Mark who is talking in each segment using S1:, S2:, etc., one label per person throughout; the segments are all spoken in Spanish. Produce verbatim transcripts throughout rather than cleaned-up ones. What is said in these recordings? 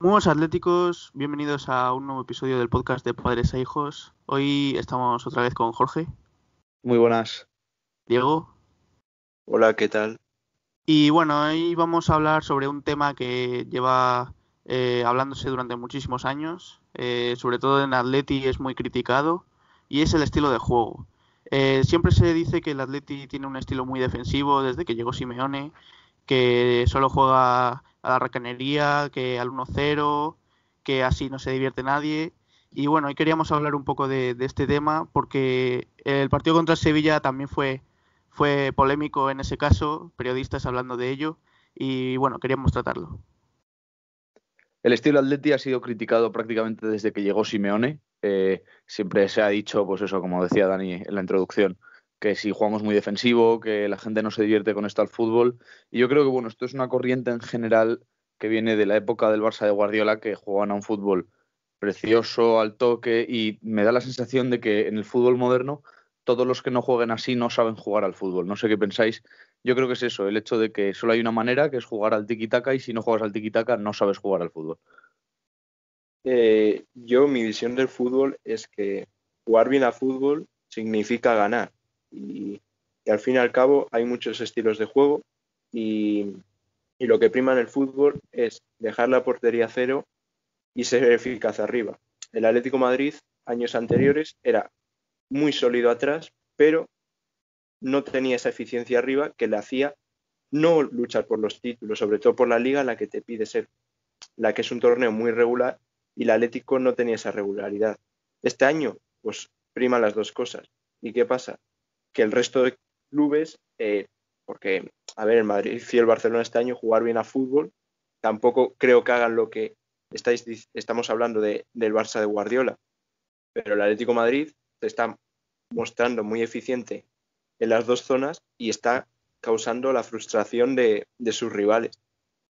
S1: Buenos atléticos, bienvenidos a un nuevo episodio del podcast de Padres e Hijos. Hoy estamos otra vez con Jorge,
S2: Muy buenas.
S1: Diego,
S3: Hola, ¿qué tal?
S1: y bueno, hoy vamos a hablar sobre un tema que lleva eh, hablándose durante muchísimos años, eh, sobre todo en Atleti es muy criticado, y es el estilo de juego. Eh, siempre se dice que el Atleti tiene un estilo muy defensivo desde que llegó Simeone, que solo juega a la racanería, que al uno cero, que así no se divierte nadie. Y bueno, hoy queríamos hablar un poco de, de este tema porque el partido contra el Sevilla también fue, fue polémico en ese caso, periodistas hablando de ello, y bueno, queríamos tratarlo.
S2: El estilo Atleti ha sido criticado prácticamente desde que llegó Simeone. Eh, siempre se ha dicho, pues eso, como decía Dani en la introducción, que si jugamos muy defensivo, que la gente no se divierte con esto al fútbol. Y yo creo que bueno, esto es una corriente en general que viene de la época del Barça de Guardiola, que jugaban a un fútbol precioso, al toque, y me da la sensación de que en el fútbol moderno todos los que no jueguen así no saben jugar al fútbol. No sé qué pensáis. Yo creo que es eso, el hecho de que solo hay una manera, que es jugar al tiki-taka, y si no juegas al tiki-taka no sabes jugar al fútbol.
S3: Eh, yo, mi visión del fútbol es que jugar bien a fútbol significa ganar. Y, y al fin y al cabo hay muchos estilos de juego y, y lo que prima en el fútbol es dejar la portería cero y ser eficaz arriba. El Atlético de Madrid, años anteriores, era muy sólido atrás, pero no tenía esa eficiencia arriba que le hacía no luchar por los títulos, sobre todo por la liga en la que te pide ser, la que es un torneo muy regular y el Atlético no tenía esa regularidad. Este año, pues prima las dos cosas. ¿Y qué pasa? Que el resto de clubes, eh, porque, a ver, el Madrid y el Barcelona este año jugar bien a fútbol, tampoco creo que hagan lo que estáis, estamos hablando de, del Barça de Guardiola, pero el Atlético de Madrid se está mostrando muy eficiente en las dos zonas y está causando la frustración de, de sus rivales.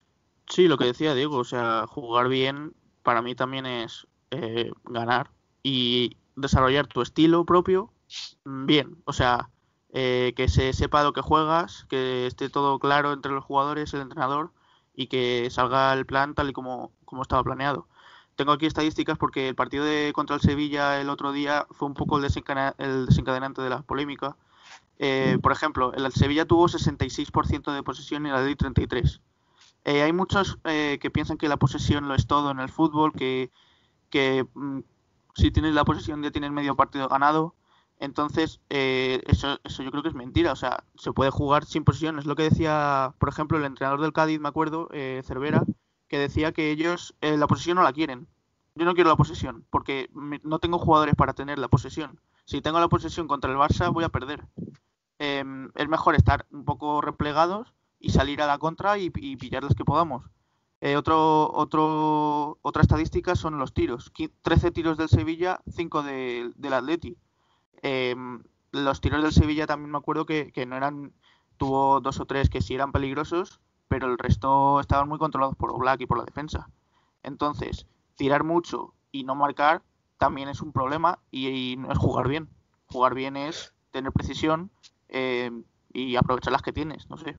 S1: Sí, lo que decía Diego, o sea, jugar bien para mí también es eh, ganar y desarrollar tu estilo propio bien, o sea, eh, que se sepa lo que juegas, que esté todo claro entre los jugadores, el entrenador y que salga el plan tal y como, como estaba planeado. Tengo aquí estadísticas porque el partido de contra el Sevilla el otro día fue un poco el, desencana, el desencadenante de la polémica. Eh, por ejemplo, el Sevilla tuvo sesenta y seis por ciento de posesión y el Madrid treinta y tres por ciento. Eh, hay muchos eh, que piensan que la posesión lo es todo en el fútbol, que, que mm, si tienes la posesión ya tienes medio partido ganado. Entonces, eh, eso, eso yo creo que es mentira. O sea, se puede jugar sin posesión. Es lo que decía, por ejemplo, el entrenador del Cádiz, me acuerdo, eh, Cervera, que decía que ellos eh, la posesión no la quieren. Yo no quiero la posesión, porque me, no tengo jugadores para tener la posesión. Si tengo la posesión contra el Barça, voy a perder. Eh, es mejor estar un poco replegados y salir a la contra y, y pillar los que podamos. Eh, otro, otro, otra estadística son los tiros. trece tiros del Sevilla, cinco de, del Atleti. Eh, los tiros del Sevilla también me acuerdo que, que no eran, tuvo dos o tres que sí eran peligrosos, pero el resto estaban muy controlados por Oblak y por la defensa. Entonces, tirar mucho y no marcar también es un problema y, y no es jugar bien. Jugar bien es tener precisión eh, y aprovechar las que tienes, no sé.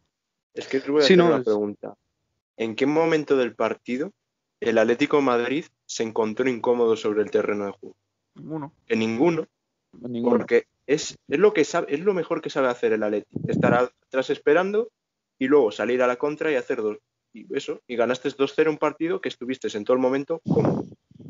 S3: Es que te voy a
S2: Sí,
S3: hacer
S2: no,
S3: una
S2: es...
S3: pregunta. ¿En qué momento del partido el Atlético de Madrid se encontró incómodo sobre el terreno de juego?
S1: Ninguno.
S3: En ninguno,
S2: ninguno.
S3: porque es, es lo que sabe, es lo mejor que sabe hacer el Atlético, estar atrás esperando y luego salir a la contra y hacer dos y eso, y ganaste dos cero un partido que estuviste en todo el momento cómodo.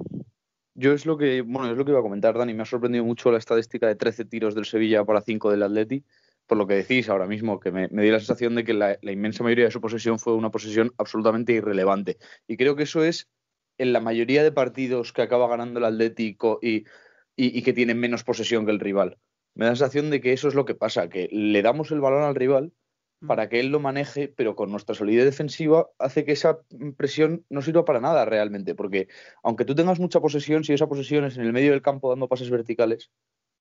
S2: Yo es lo que, bueno, es lo que iba a comentar, Dani. Me ha sorprendido mucho la estadística de trece tiros del Sevilla para cinco del Atleti, por lo que decís ahora mismo, que me, me dio la sensación de que la, la inmensa mayoría de su posesión fue una posesión absolutamente irrelevante. Y creo que eso es en la mayoría de partidos que acaba ganando el Atlético y, y, y que tienen menos posesión que el rival. Me da la sensación de que eso es lo que pasa, que le damos el balón al rival para que él lo maneje, pero con nuestra solidez defensiva hace que esa presión no sirva para nada realmente, porque aunque tú tengas mucha posesión, si esa posesión es en el medio del campo dando pases verticales,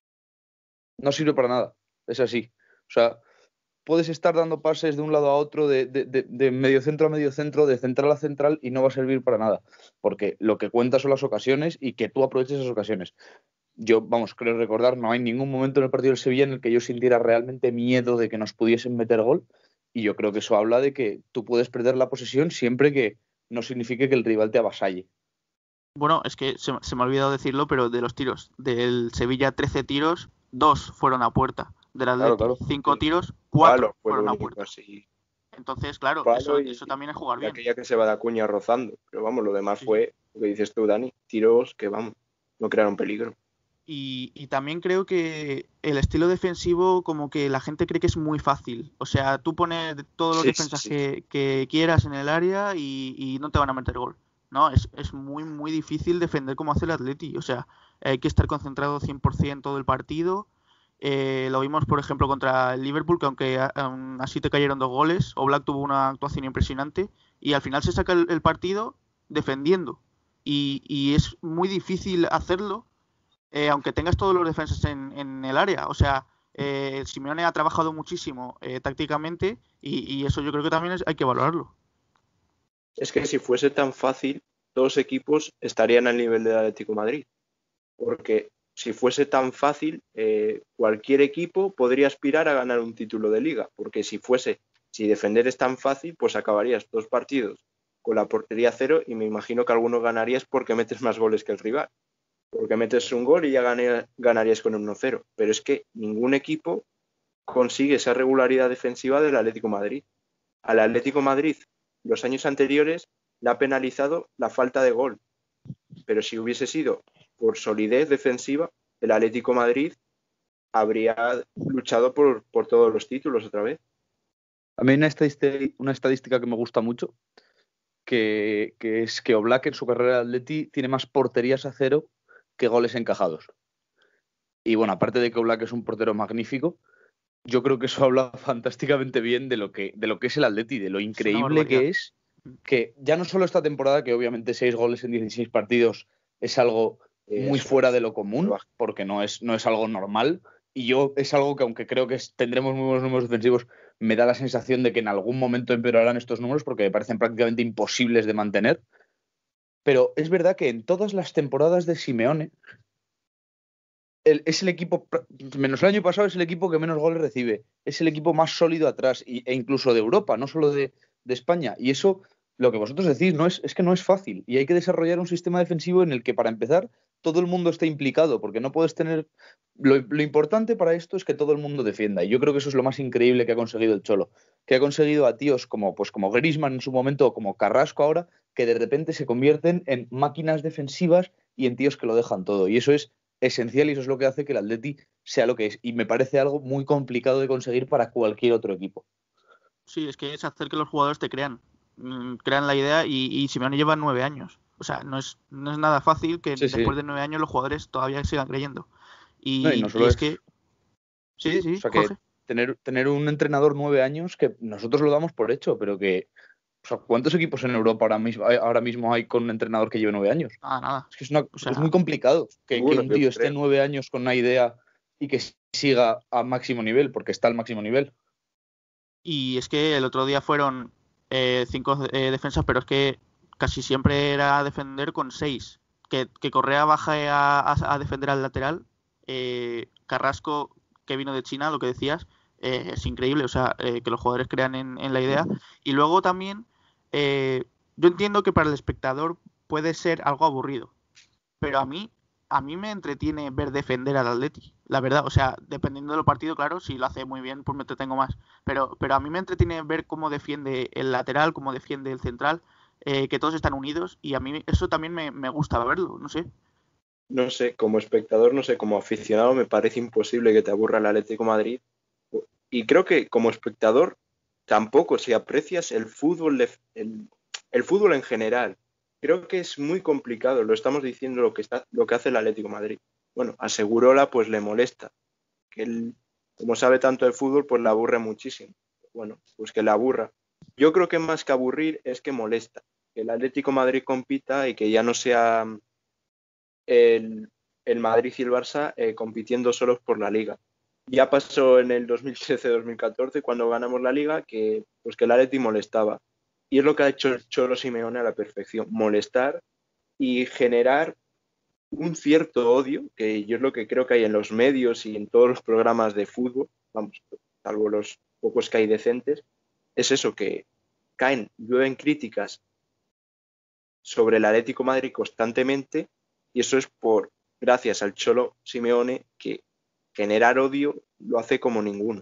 S2: no sirve para nada, es así. O sea, puedes estar dando pases de un lado a otro, de, de, de, de medio centro a medio centro, de central a central, y no va a servir para nada, porque lo que cuenta son las ocasiones y que tú aproveches esas ocasiones. Yo, vamos, creo recordar, no hay ningún momento en el partido del Sevilla en el que yo sintiera realmente miedo de que nos pudiesen meter gol, y yo creo que eso habla de que tú puedes perder la posesión siempre que no signifique que el rival te avasalle.
S1: Bueno, es que se, se me ha olvidado decirlo, pero de los tiros, del Sevilla trece tiros, dos fueron a puerta. Del
S2: Claro,
S1: Atleti
S2: claro.
S1: cinco
S3: Sí.
S1: tiros, cuatro
S3: Palo fue lo
S1: fueron a
S3: único
S1: puerta.
S3: así.
S1: Entonces, claro,
S3: Palo
S1: eso,
S3: y,
S1: eso también es jugar
S3: y
S1: bien.
S3: aquella que se va de Acuña rozando. Pero vamos, lo demás
S1: Sí, sí.
S3: fue lo que dices tú, Dani. Tiros que, vamos, no crearon peligro.
S1: Y, y también creo que el estilo defensivo como que la gente cree que es muy fácil. O sea, tú pones todos los
S3: Sí, sí,
S1: defensas
S3: sí.
S1: que, que quieras en el área y, y no te van a meter gol. No, es, es muy, muy difícil defender como hace el Atleti. O sea, hay que estar concentrado cien por ciento todo el partido. Eh, lo vimos, por ejemplo, contra el Liverpool, que aunque a- aún así te cayeron dos goles, Oblak tuvo una actuación impresionante y al final se saca el, el partido defendiendo. Y, y es muy difícil hacerlo eh, aunque tengas todos los defensas en, en el área. O sea, eh, Simeone ha trabajado muchísimo eh, tácticamente y, y eso yo creo que también es- hay que valorarlo.
S3: Es que si fuese tan fácil, todos equipos estarían al nivel del Atlético de Madrid. Porque si fuese tan fácil, eh, cualquier equipo podría aspirar a ganar un título de liga. Porque si fuese, si defender es tan fácil, pues acabarías dos partidos con la portería cero y me imagino que algunos ganarías porque metes más goles que el rival. Porque metes un gol y ya gané, ganarías con uno cero. Pero es que ningún equipo consigue esa regularidad defensiva del Atlético de Madrid. Al Atlético de Madrid, los años anteriores, le ha penalizado la falta de gol. Pero si hubiese sido por solidez defensiva, el Atlético de Madrid habría luchado por, por todos los títulos otra vez.
S2: A mí hay una estadística, una estadística que me gusta mucho, que, que es que Oblak en su carrera de Atleti tiene más porterías a cero que goles encajados. Y bueno, aparte de que Oblak es un portero magnífico, yo creo que eso habla fantásticamente bien de lo que, de lo que es el Atleti, de lo
S1: Es una
S2: increíble
S1: barbaridad.
S2: que es, que ya no solo esta temporada, que obviamente seis goles en dieciséis partidos es algo muy
S3: Eso
S2: fuera de
S3: es
S2: lo común,
S3: bajo.
S2: porque no es, no es algo normal, y yo es algo que aunque creo que es- tendremos muy buenos números defensivos, me da la sensación de que en algún momento empeorarán estos números porque me parecen prácticamente imposibles de mantener. Pero es verdad que en todas las temporadas de Simeone, el- es el equipo, menos el año pasado, es el equipo que menos goles recibe. Es el equipo más sólido atrás, y, e incluso de Europa, no solo de, de España. Y eso, lo que vosotros decís, no es, es que no es fácil. Y hay que desarrollar un sistema defensivo en el que, para empezar, todo el mundo esté implicado, porque no puedes tener. Lo, lo importante para esto es que todo el mundo defienda. Y yo creo que eso es lo más increíble que ha conseguido el Cholo. Que ha conseguido a tíos como, pues, como Griezmann en su momento, o como Carrasco ahora, que de repente se convierten en máquinas defensivas y en tíos que lo dejan todo. Y eso es esencial y eso es lo que hace que el Atleti sea lo que es. Y me parece algo muy complicado de conseguir para cualquier otro equipo.
S1: Sí, es que es hacer que los jugadores te crean, mm, crean la idea y, y Simeone lleva nueve años. O sea, no es, no es nada fácil que
S2: Sí,
S1: después
S2: sí.
S1: de nueve años los jugadores todavía sigan creyendo.
S2: No, y no
S1: Y, y
S2: solo
S1: es
S2: es.
S1: que, sí,
S2: O
S1: sí,
S2: sea, que
S1: Jorge.
S2: tener, tener un entrenador nueve años que nosotros lo damos por hecho, pero que. O sea, ¿cuántos equipos en Europa ahora mismo, hay- ahora mismo hay con un entrenador que lleve nueve años?
S1: Nada, nada.
S2: Es que es, una-
S1: O
S2: es muy
S1: sea,
S2: complicado que, que
S3: Ninguno,
S2: un
S3: yo
S2: tío esté
S3: creo.
S2: nueve años con una idea y que siga a máximo nivel, porque está al máximo nivel.
S1: y es que el otro día fueron eh, cinco eh, defensas, pero es que casi siempre era defender con seis. Que, que Correa baje a, a- a defender al lateral. eh, Carrasco, que vino de China, lo que decías, eh, es increíble. O sea, eh, que los jugadores crean en, en la idea. Y luego también, eh, yo entiendo que para el espectador puede ser algo aburrido, pero a mí, a mí me entretiene ver defender al Atleti, la verdad. O sea, dependiendo del partido, claro, si lo hace muy bien, pues me entretengo más. Pero, pero a mí me entretiene ver cómo defiende el lateral, cómo defiende el central, eh, que todos están unidos, y a mí eso también me, me gusta verlo, no sé.
S3: No sé, como espectador, no sé, como aficionado, me parece imposible que te aburra el Atlético de Madrid. Y creo que como espectador, tampoco, si aprecias el fútbol, de, el, el fútbol en general, creo que es muy complicado. Lo estamos diciendo lo que, está, lo que hace el Atlético de Madrid. Bueno, a Segurola pues le molesta, que él, como sabe tanto del fútbol, pues le aburre muchísimo. Bueno, pues que le aburra. Yo creo que más que aburrir es que molesta. Que el Atlético de Madrid compita y que ya no sea el, el Madrid y el Barça eh, compitiendo solos por la Liga. Ya pasó en el dos mil trece dos mil catorce cuando ganamos la Liga que, pues que el Atleti molestaba. Y es lo que ha hecho el Cholo Simeone a la perfección, molestar y generar un cierto odio, que yo es lo que creo que hay en los medios y en todos los programas de fútbol, vamos, salvo los pocos que hay decentes, es eso, que caen, llueven críticas sobre el Atlético de Madrid constantemente, y eso es por gracias al Cholo Simeone, que generar odio lo hace como ninguno.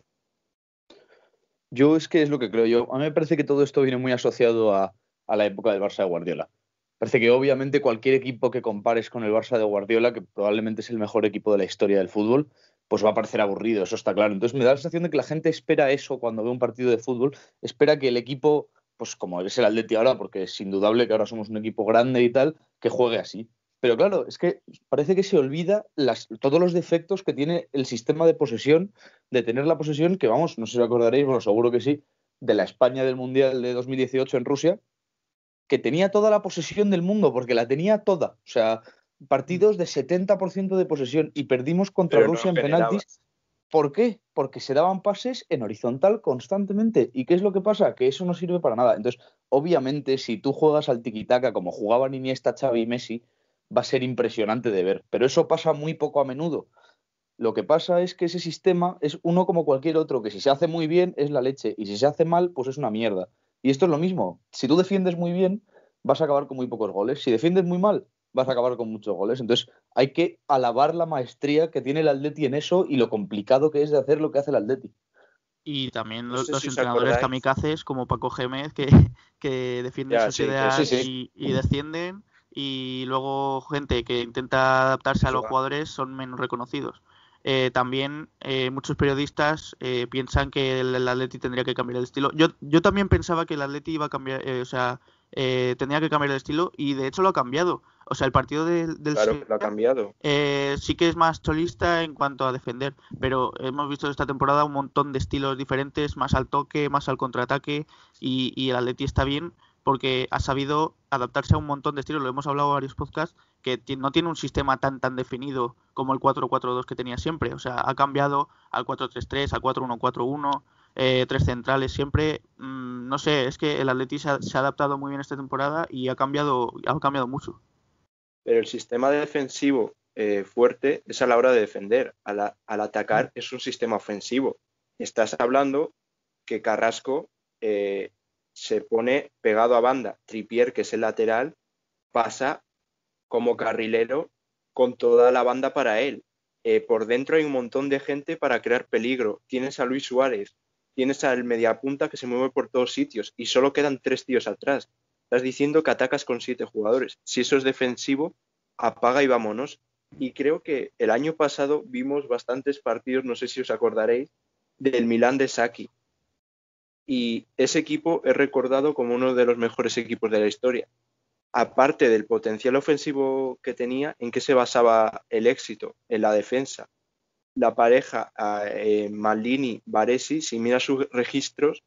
S2: Yo es que es lo que creo yo. A mí me parece que todo esto viene muy asociado a, a la época del Barça de Guardiola. Parece que obviamente cualquier equipo que compares con el Barça de Guardiola, que probablemente es el mejor equipo de la historia del fútbol, pues va a parecer aburrido, eso está claro. Entonces me da la sensación de que la gente espera eso cuando ve un partido de fútbol, espera que el equipo, pues como es el Atleti ahora, porque es indudable que ahora somos un equipo grande y tal, que juegue así. Pero claro, es que parece que se olvida las, todos los defectos que tiene el sistema de posesión, de tener la posesión, que vamos, no sé si os acordaréis, bueno, seguro que sí, de la España del Mundial de dos mil dieciocho en Rusia, que tenía toda la posesión del mundo, porque la tenía toda. O sea, partidos de setenta por ciento de posesión y perdimos contra
S3: Pero
S2: Rusia
S3: no
S2: en
S3: generaba.
S2: penaltis. ¿Por qué? Porque se daban pases en horizontal constantemente. ¿Y qué es lo que pasa? Que eso no sirve para nada. Entonces, obviamente, si tú juegas al tiquitaca como jugaban Iniesta, Xavi y Messi, va a ser impresionante de ver. Pero eso pasa muy poco a menudo. Lo que pasa es que ese sistema es uno como cualquier otro, que si se hace muy bien es la leche y si se hace mal, pues es una mierda. Y esto es lo mismo. Si tú defiendes muy bien, vas a acabar con muy pocos goles. Si defiendes muy mal, vas a acabar con muchos goles. Entonces hay que alabar la maestría que tiene el Atleti en eso y lo complicado que es de hacer lo que hace el Atleti.
S1: Y también
S3: No
S1: lo-
S3: sé
S1: los
S3: si os
S1: entrenadores
S3: acordáis.
S1: kamikazes como Paco Gémez que, que defienden
S3: Ya,
S1: sus
S3: sí, que
S2: Sí,
S1: ideas
S2: sí.
S1: y, y descienden, y luego gente que intenta adaptarse a
S3: eso
S1: los
S3: va.
S1: jugadores son menos reconocidos. Eh, también eh, muchos periodistas eh, piensan que el, el Atleti tendría que cambiar el estilo. Yo, yo también pensaba que el Atleti iba a cambiar, eh, o sea, eh, tenía que cambiar el estilo, y de hecho lo ha cambiado. O sea, el partido de- del
S3: Claro que lo ha
S1: Sevilla
S3: cambiado.
S1: eh, sí que es más cholista en cuanto a defender, pero hemos visto esta temporada un montón de estilos diferentes, más al toque, más al contraataque, y, y el Atleti está bien porque ha sabido adaptarse a un montón de estilos. Lo hemos hablado en varios podcasts, que ti- no tiene un sistema tan tan definido como el cuatro cuatro dos que tenía siempre. O sea, ha cambiado al cuatro tres tres, al cuatro uno cuatro uno, eh, tres centrales siempre. Mm, no sé, es que el Atleti se ha, se ha adaptado muy bien esta temporada y ha cambiado, ha cambiado mucho.
S3: Pero el sistema defensivo eh, fuerte es a la hora de defender. Al, a- al atacar es un sistema ofensivo. Estás hablando que Carrasco eh, se pone pegado a banda. Trippier, que es el lateral, pasa como carrilero con toda la banda para él. Eh, por dentro hay un montón de gente para crear peligro. Tienes a Luis Suárez, tienes al mediapunta que se mueve por todos sitios y solo quedan tres tíos atrás. Estás diciendo que atacas con siete jugadores. Si eso es defensivo, apaga y vámonos. Y creo que el año pasado vimos bastantes partidos, no sé si os acordaréis, del Milán de Saki. Y ese equipo es recordado como uno de los mejores equipos de la historia. Aparte del potencial ofensivo que tenía, ¿en qué se basaba el éxito? En la defensa. La pareja eh, Maldini-Baresi, si miras sus registros,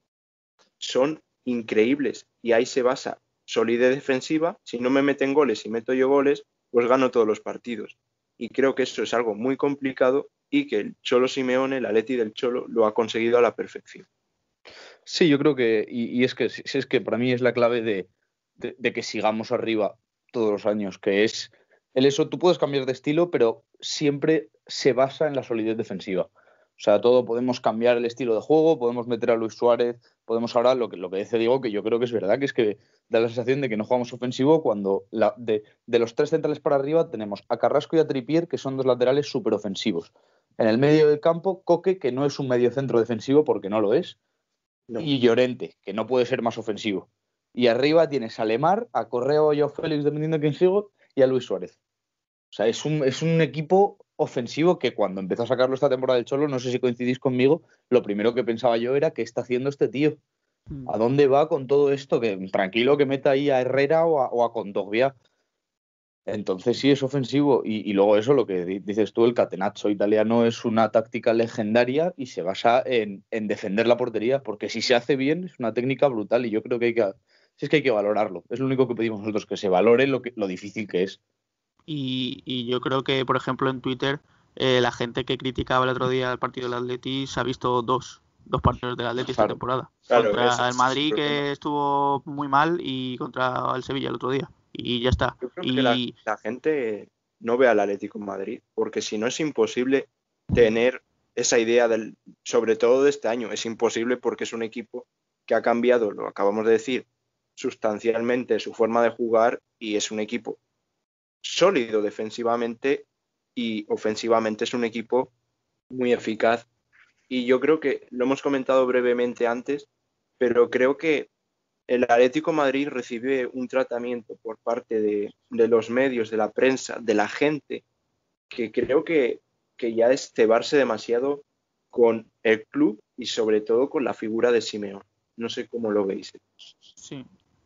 S3: son increíbles y ahí se basa solidez defensiva. Si no me meten goles y meto yo goles, pues gano todos los partidos. Y creo que eso es algo muy complicado y que el Cholo Simeone, el Atleti del Cholo, lo ha conseguido a la perfección.
S2: Sí, yo creo que, y, y es que si es que para mí es la clave de, de, de que sigamos arriba todos los años, que es el eso, tú puedes cambiar de estilo, pero siempre se basa en la solidez defensiva. O sea, todo podemos cambiar el estilo de juego, podemos meter a Luis Suárez, podemos ahora, lo que, lo que dice Diego, que yo creo que es verdad, que es que da la sensación de que no jugamos ofensivo cuando la, de, de los tres centrales para arriba tenemos a Carrasco y a Trippier, que son dos laterales súper ofensivos. En el medio del campo, Coque, que no es un medio centro defensivo porque no lo es,
S3: No.
S2: y Llorente, que no puede ser más ofensivo. Y arriba tienes a Lemar, a Correa y a Félix, dependiendo de quién sigo, y a Luis Suárez. O sea, es un, es un equipo ofensivo que cuando empezó a sacarlo esta temporada del Cholo, no sé si coincidís conmigo, lo primero que pensaba yo era ¿qué está haciendo este tío?
S1: Mm.
S2: ¿A dónde va con todo esto? Que tranquilo que meta ahí a Herrera o a, o a Kondogbia. Entonces sí es ofensivo y, y luego eso, lo que di- dices tú, el catenaccio italiano es una táctica legendaria y se basa en, en defender la portería, porque si se hace bien es una técnica brutal y yo creo que hay que, sí es que hay que valorarlo. Es lo único que pedimos nosotros, que se valore lo, que, lo difícil que es.
S1: Y, y yo creo que, por ejemplo, en Twitter, eh, la gente que criticaba el otro día el partido del Atleti se ha visto dos, dos partidos del Atleti esta
S2: Claro.
S1: temporada.
S3: Claro,
S1: Contra
S3: ese
S1: el
S3: es el
S1: Madrid,
S3: problema.
S1: que estuvo muy mal, y contra el Sevilla el otro día. Y ya está.
S3: Yo creo que la,
S1: Y
S3: la gente no ve al Atlético en Madrid, porque si no es imposible tener esa idea del, sobre todo de este año, es imposible porque es un equipo que ha cambiado, lo acabamos de decir, sustancialmente su forma de jugar y es un equipo sólido defensivamente y ofensivamente es un equipo muy eficaz. Y yo creo que lo hemos comentado brevemente antes, pero creo que el Atlético de Madrid recibe un tratamiento por parte de, de los medios, de la prensa, de la gente, que creo que, que ya es cebarse demasiado con el club y sobre todo con la figura de Simeone. No sé cómo lo veis.
S1: Sí.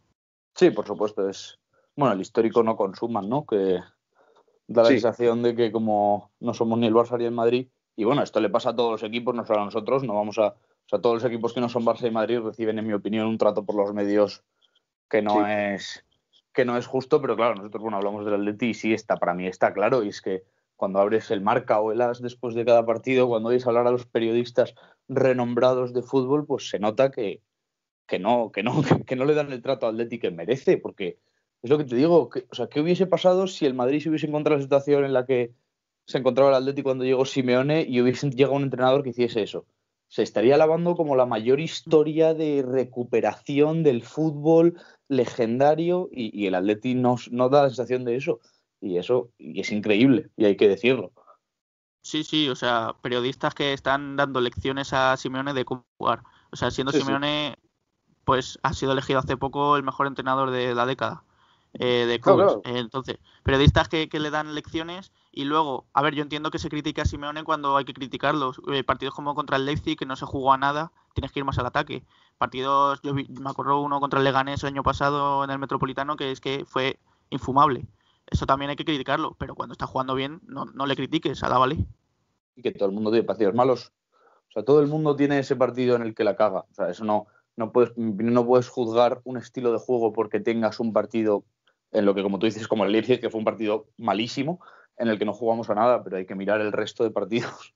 S2: Sí, por supuesto. Es bueno, el histórico no consuman, ¿no? Que da la
S3: Sí.
S2: sensación de que como no somos ni el Barça ni el Madrid, y bueno, esto le pasa a todos los equipos, no solo a nosotros, no vamos a, o sea, todos los equipos que no son Barça y Madrid reciben, en mi opinión, un trato por los medios que no
S3: Sí.
S2: es que no es justo, pero claro, nosotros bueno hablamos del Atleti y sí está, para mí está claro, y es que cuando abres el Marca o el As después de cada partido, cuando oyes hablar a los periodistas renombrados de fútbol, pues se nota que, que no, que no, que no le dan el trato al Atleti que merece, porque es lo que te digo, que, o sea, ¿qué hubiese pasado si el Madrid se hubiese encontrado la situación en la que se encontraba el Atleti cuando llegó Simeone y hubiese llegado un entrenador que hiciese eso? Se estaría alabando como la mayor historia de recuperación del fútbol legendario y, y el Atleti no, no da la sensación de eso. Y eso y es increíble, y hay que decirlo.
S1: Sí, sí, o sea, periodistas que están dando lecciones a Simeone de cómo jugar. O sea, siendo
S2: Sí, sí.
S1: Simeone, pues ha sido elegido hace poco el mejor entrenador de la década eh, de
S2: Claro,
S1: clubes.
S2: claro.
S1: Eh, entonces, periodistas que, que le dan lecciones y luego, a ver, yo entiendo que se critica a Simeone cuando hay que criticarlos. Eh, partidos como contra el Leipzig, que no se jugó a nada, tienes que ir más al ataque. Partidos, yo vi- me acuerdo uno contra el Leganés el año pasado en el Metropolitano, que es que fue infumable. Eso también hay que criticarlo, pero cuando está jugando bien, no, no le critiques, alábale.
S2: Y que todo el mundo tiene partidos malos. O sea, todo el mundo tiene ese partido en el que la caga. O sea, eso no, no puedes, no puedes juzgar un estilo de juego porque tengas un partido en lo que, como tú dices, como el Leipzig, que fue un partido malísimo, en el que no jugamos a nada, pero hay que mirar el resto de partidos.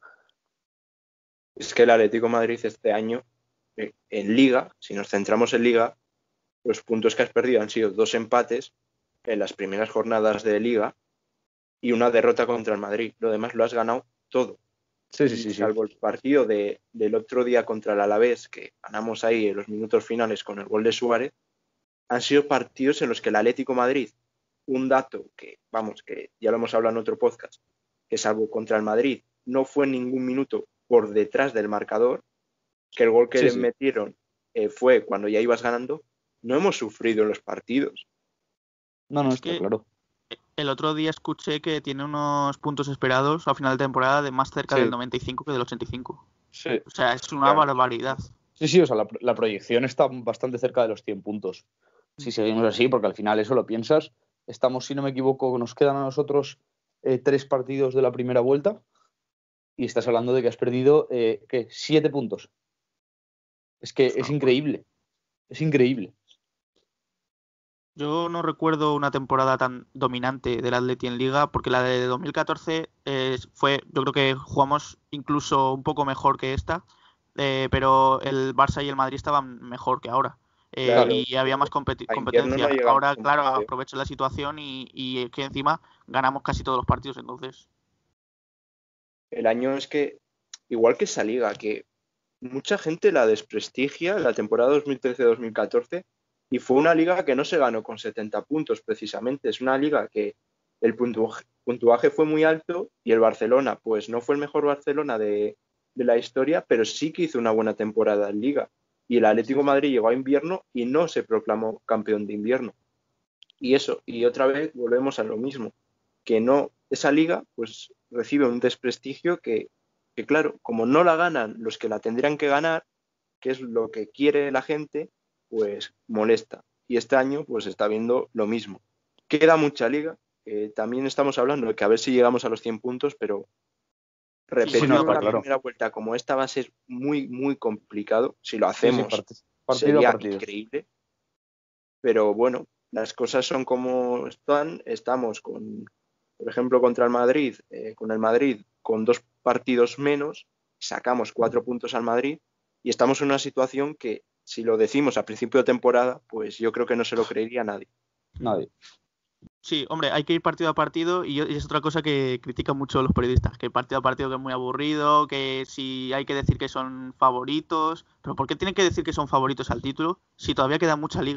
S3: Es que el Atlético de Madrid este año, eh, en Liga, si nos centramos en Liga, los puntos que has perdido han sido dos empates en las primeras jornadas de Liga y una derrota contra el Madrid. Lo demás lo has ganado todo.
S2: Sí, sí,
S3: Y
S2: sí, sí.
S3: salvo el partido de, del otro día contra el Alavés, que ganamos ahí en los minutos finales con el gol de Suárez, han sido partidos en los que el Atlético de Madrid, un dato que, vamos, que ya lo hemos hablado en otro podcast, que salvo contra el Madrid, no fue en ningún minuto por detrás del marcador, que el gol que
S2: Sí,
S3: le
S2: sí.
S3: metieron eh, fue cuando ya ibas ganando, no hemos sufrido en los partidos.
S2: No, no,
S1: Es
S2: está
S1: que
S2: claro.
S1: el otro día escuché que tiene unos puntos esperados a final de temporada de más cerca del
S2: Sí,
S1: noventa y cinco que del ochenta y cinco.
S2: sí.
S1: O sea, es una
S3: Ya,
S1: barbaridad.
S2: Sí, sí, o sea, la, la proyección está bastante cerca de los cien puntos. Si seguimos así, porque al final eso lo piensas, estamos, si no me equivoco, nos quedan a nosotros eh, tres partidos de la primera vuelta y estás hablando de que has perdido, eh, ¿qué? Siete puntos. Es que
S1: Es una
S2: es
S1: locura.
S2: increíble, es increíble.
S1: Yo no recuerdo una temporada tan dominante del Atleti en Liga, porque la de dos mil catorce eh, fue, yo creo que jugamos incluso un poco mejor que esta, eh, pero el Barça y el Madrid estaban mejor que ahora. Eh,
S3: claro,
S2: Claro,
S1: y había más competi-
S3: a invierno no
S1: competencia.
S3: llegamos
S1: Ahora,
S3: a un
S1: claro,
S3: playoff.
S1: aprovecho la situación y, y es que encima ganamos casi todos los partidos, entonces.
S3: El año es que, igual que esa liga, que mucha gente la desprestigia, la temporada dos mil trece dos mil catorce, y fue una liga que no se ganó con setenta puntos precisamente, es una liga que el puntuaje, puntuaje fue muy alto y el Barcelona, pues no fue el mejor Barcelona de, de la historia, pero sí que hizo una buena temporada en liga. Y el Atlético de Madrid llegó a invierno y no se proclamó campeón de invierno. Y eso, y otra vez volvemos a lo mismo, que no, esa liga pues recibe un desprestigio que, que claro, como no la ganan los que la tendrían que ganar, que es lo que quiere la gente, pues molesta. Y este año pues está viendo lo mismo. Queda mucha liga, eh, también estamos hablando de que a ver si llegamos a los cien puntos, pero
S1: Sí,
S2: sí, no,
S3: repetir
S1: partido a
S2: está
S3: una
S1: partido.
S2: claro.
S3: primera vuelta como esta va a ser muy, muy complicado. Si lo
S2: Sí, sí,
S3: hacemos
S2: part- partido a
S3: sería
S2: partido.
S3: increíble, pero bueno, las cosas son como están. Estamos con, por ejemplo, contra el Madrid, eh, con el Madrid con dos partidos menos, sacamos cuatro puntos al Madrid y estamos en una situación que, si lo decimos a principio de temporada, pues yo creo que no se lo creería nadie.
S2: Nadie.
S1: Sí, hombre, hay que ir partido a partido y, y es otra cosa que critican mucho los periodistas, que partido a partido que es muy aburrido, que si hay que decir que son favoritos, pero ¿por qué tienen que decir que son favoritos al título si todavía queda mucha liga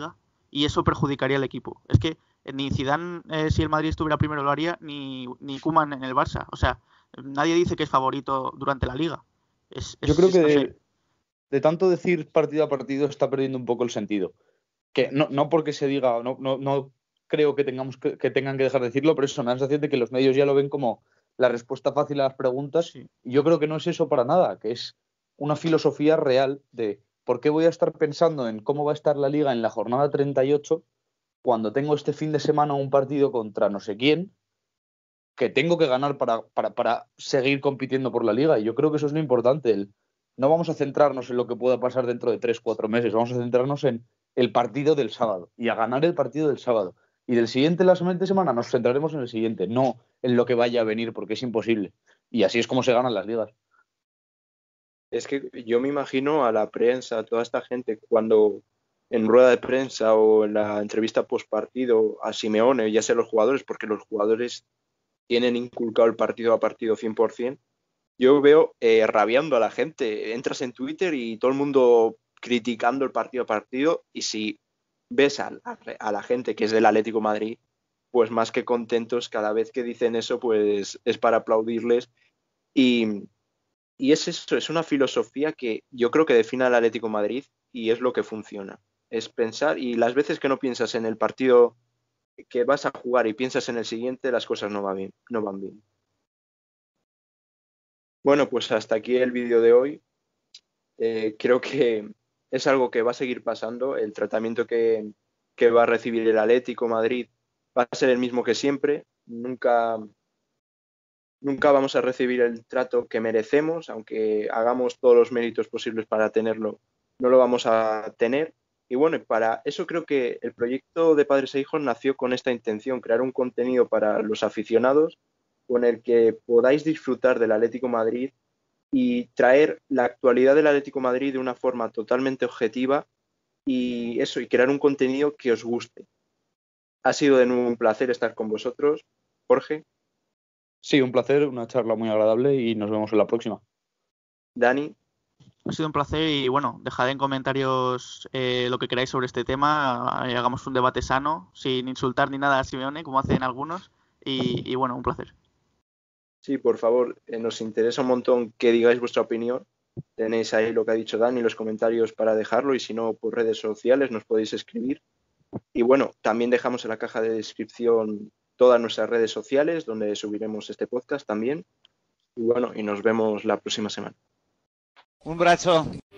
S1: y eso perjudicaría al equipo. Es que ni Zidane, eh, si el Madrid estuviera primero, lo haría, ni, ni Koeman en el Barça. O sea, nadie dice que es favorito durante la Liga. Es, es,
S2: Yo creo que
S1: no sé.
S2: de, de tanto decir partido a partido está perdiendo un poco el sentido. Que no, no porque se diga, no, no, no creo que tengamos que, que tengan que dejar de decirlo, pero eso me da la sensación de que los medios ya lo ven como la respuesta fácil a las preguntas.
S1: Sí.
S2: Y yo creo que no es eso para nada, que es una filosofía real de por qué voy a estar pensando en cómo va a estar la Liga en la jornada treinta y ocho cuando tengo este fin de semana un partido contra no sé quién que tengo que ganar para, para, para seguir compitiendo por la Liga. Y yo creo que eso es lo importante. El, no vamos a centrarnos en lo que pueda pasar dentro de tres, cuatro meses. Vamos a centrarnos en el partido del sábado y a ganar el partido del sábado. Y del siguiente, la siguiente semana, nos centraremos en el siguiente, no en lo que vaya a venir, porque es imposible. Y así es como se ganan las ligas.
S3: Es que yo me imagino a la prensa, a toda esta gente, cuando en rueda de prensa o en la entrevista post partido a Simeone, ya sea los jugadores, porque los jugadores tienen inculcado el partido a partido cien por ciento, yo veo eh, rabiando a la gente. Entras en Twitter y todo el mundo criticando el partido a partido, y si ves a, a la gente que es del Atlético de Madrid, pues más que contentos, cada vez que dicen eso, pues es para aplaudirles. Y, y es eso, es una filosofía que yo creo que define al Atlético de Madrid y es lo que funciona. Es pensar, y las veces que no piensas en el partido que vas a jugar y piensas en el siguiente, las cosas no van bien. No van bien. Bueno, pues hasta aquí el vídeo de hoy. Eh, creo que es algo que va a seguir pasando. El tratamiento que, que va a recibir el Atlético de Madrid va a ser el mismo que siempre. Nunca, nunca vamos a recibir el trato que merecemos, aunque hagamos todos los méritos posibles para tenerlo, no lo vamos a tener. Y bueno, para eso creo que el proyecto de Padres e Hijos nació con esta intención: crear un contenido para los aficionados con el que podáis disfrutar del Atlético de Madrid y traer la actualidad del Atlético de Madrid de una forma totalmente objetiva, y eso, y crear un contenido que os guste. Ha sido de nuevo un placer estar con vosotros, Jorge.
S2: Sí, un placer, una charla muy agradable y nos vemos en la próxima.
S3: Dani.
S1: Ha sido un placer y bueno, dejad en comentarios eh, lo que queráis sobre este tema, eh, hagamos un debate sano, sin insultar ni nada a Simeone, como hacen algunos, y, y bueno, un placer.
S3: Sí, por favor, eh, nos interesa un montón que digáis vuestra opinión. Tenéis ahí lo que ha dicho Dani, los comentarios para dejarlo, y si no, por redes sociales nos podéis escribir. Y bueno, también dejamos en la caja de descripción todas nuestras redes sociales, donde subiremos este podcast también. Y bueno, y nos vemos la próxima semana.
S4: Un brazo.